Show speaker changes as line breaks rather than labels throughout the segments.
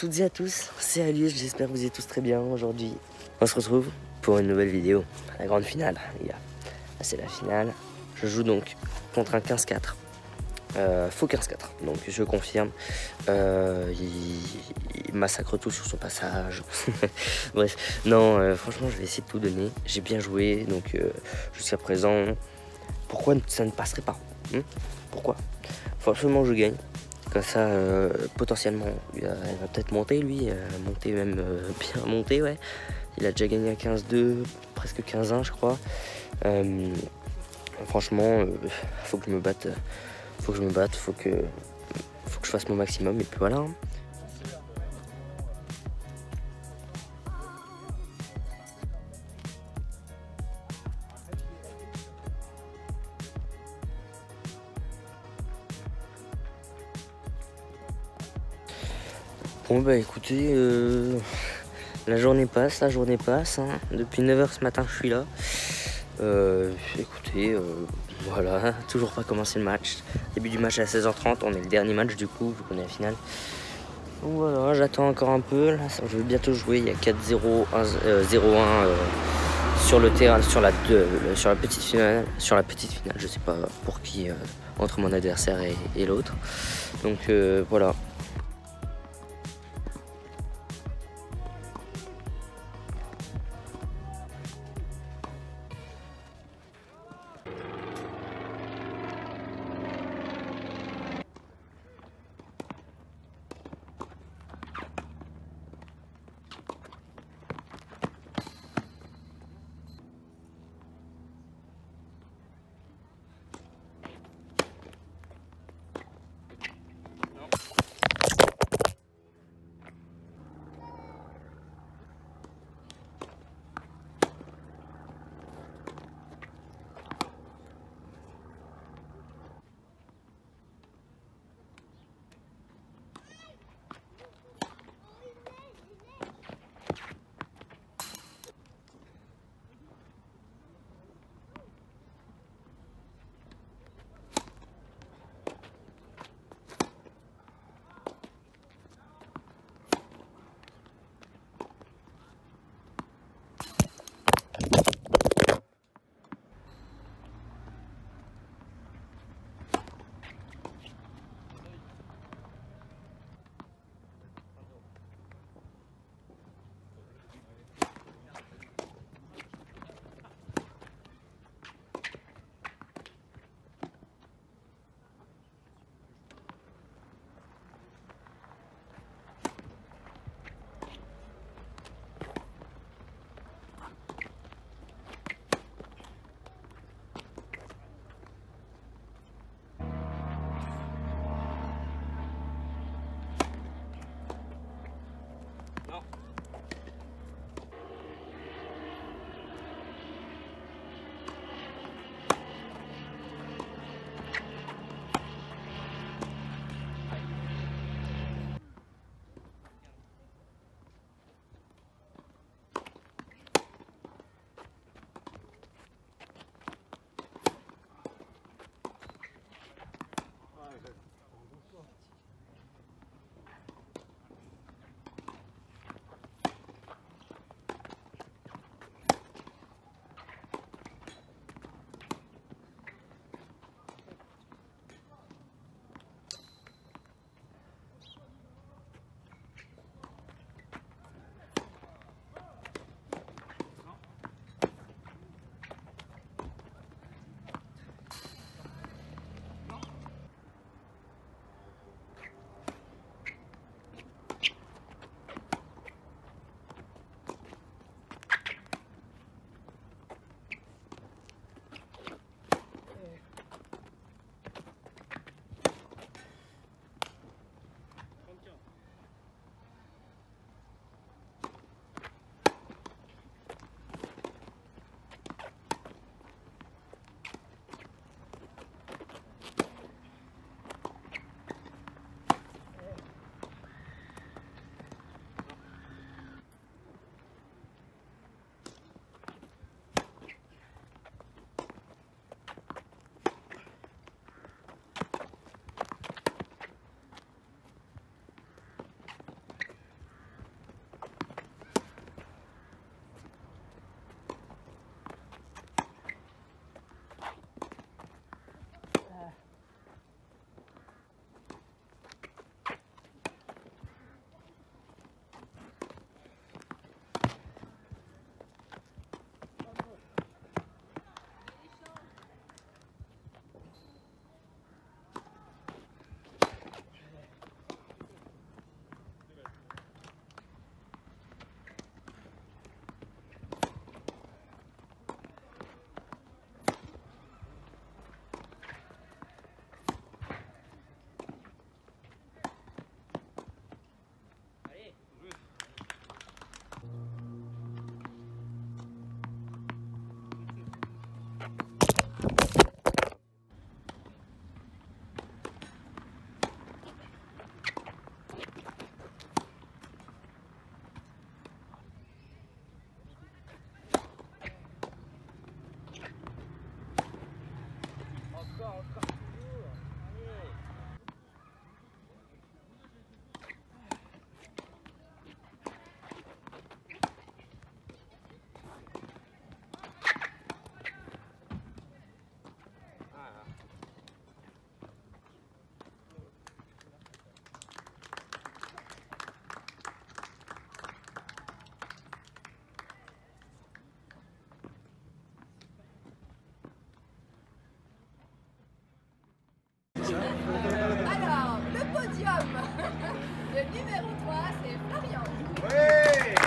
toutes et à tous, c'est Alice, j'espère que vous êtes tous très bien aujourd'hui. On se retrouve pour une nouvelle vidéo, la grande finale, les gars. C'est la finale, je joue donc contre un 15-4, faux 15-4, donc je confirme. Il massacre tout sur son passage. Bref, non, franchement je vais essayer de tout donner. J'ai bien joué, donc jusqu'à présent, pourquoi ça ne passerait pas Pourquoi? Faut absolument que je gagne. Comme ça, potentiellement, il va peut-être monter, lui. Monter même bien monter, ouais. Il a déjà gagné à 15-2, presque 15-1, je crois. Franchement, faut que je me batte. Faut que je fasse mon maximum. Et puis voilà. Bon bah écoutez, la journée passe, hein. Depuis 9 h ce matin je suis là. Écoutez, voilà, toujours pas commencé le match. Début du match à 16 h 30, on est le dernier match du coup, vu qu'on est à la finale. Donc voilà, j'attends encore un peu, là, je vais bientôt jouer, il y a 4-0, 0-1 sur le terrain, sur la petite finale, je sais pas pour qui, entre mon adversaire et l'autre. Donc voilà.
Alors, le podium, le numéro 3, c'est Florian.
Ouais.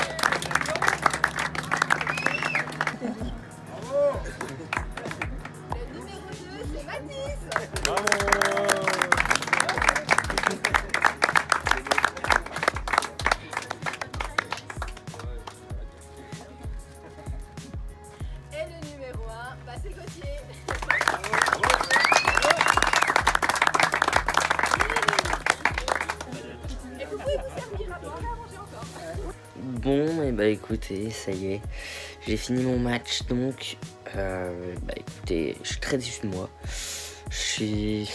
Bravo.
Le numéro 2, c'est Mathis.
Bravo.
Et le numéro 1, bah, c'est Gauthier. Et vous pouvez vous servir à boire et à manger encore.
Bon, et bah écoutez, ça y est, j'ai fini mon match, donc bah écoutez, je suis très déçu de moi. Je suis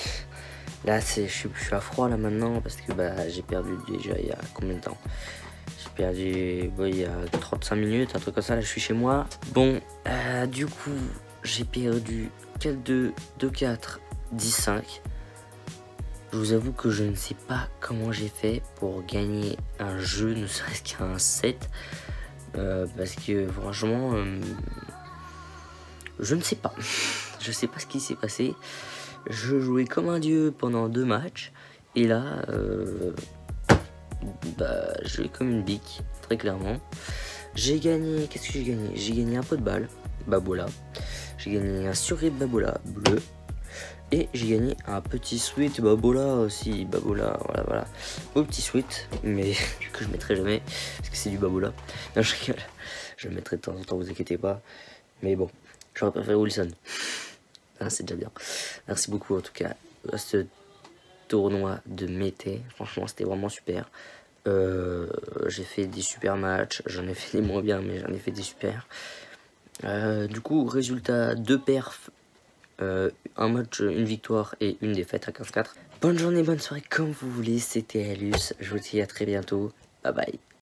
à froid là maintenant parce que bah j'ai perdu déjà il y a combien de temps? J'ai perdu il y a 35 minutes, un truc comme ça. Là je suis chez moi. Bon, du coup j'ai perdu 4-2, 2-4, 10-5. Je vous avoue que je ne sais pas comment j'ai fait pour gagner un jeu, ne serait-ce qu'un set. Parce que franchement, je ne sais pas. Je sais pas ce qui s'est passé. Je jouais comme un dieu pendant 2 matchs. Et là, bah, je jouais comme une bique, très clairement. J'ai gagné, qu'est-ce que j'ai gagné? J'ai gagné un pot de balle, Babola. J'ai gagné un surrip Babola bleu. Et j'ai gagné un petit sweat Babola aussi, Babola, voilà. Au petit sweat, mais que je mettrai jamais, parce que c'est du Babola. Non, je rigole, je le mettrai de temps en temps, vous inquiétez pas. Mais bon, j'aurais préféré Wilson. Hein, c'est déjà bien. Merci beaucoup en tout cas à ce tournoi de Mété. Franchement, c'était vraiment super. J'ai fait des super matchs, j'en ai fait des moins bien, mais j'en ai fait des super. Du coup, résultat, 2 perfs. Un match, une victoire et une défaite à 15-4. Bonne journée, bonne soirée, comme vous voulez. C'était Alus. Je vous dis à très bientôt. Bye bye.